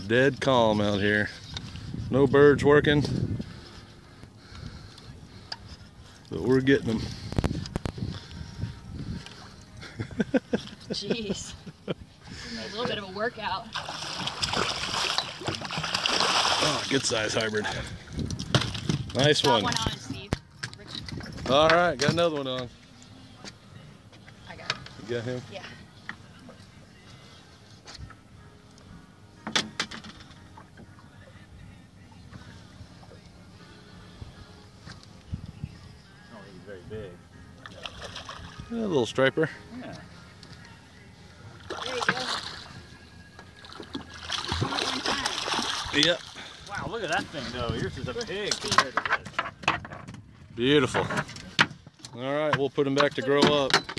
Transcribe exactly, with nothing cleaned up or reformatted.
dead calm out here. No birds working, but we're getting them. Jeez. A little bit of a workout. Oh, good size hybrid. Nice got one. one on, Steve. All right, got another one on. I got it. You got him? Yeah. Oh, he's very big. A little striper. Yeah. There you go. All at one time. Yep. Wow, look at that thing though. Yours is a pig compared to this. Beautiful. All right, we'll put him back to grow up.